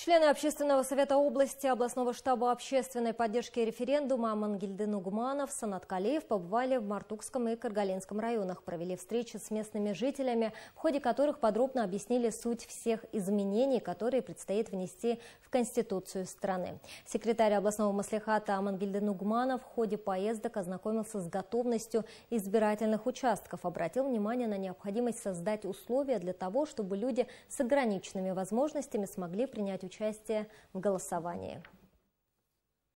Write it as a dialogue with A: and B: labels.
A: Члены Общественного совета области, областного штаба общественной поддержки референдума Амангельды Нугманов, Санат Калиев побывали в Мартукском и Каргалинском районах, провели встречи с местными жителями, в ходе которых подробно объяснили суть всех изменений, которые предстоит внести в Конституцию страны. Секретарь областного маслихата Амангельды Нугманов в ходе поездок ознакомился с готовностью избирательных участков, обратил внимание на необходимость создать условия для того, чтобы люди с ограниченными возможностями смогли принять участие в голосовании.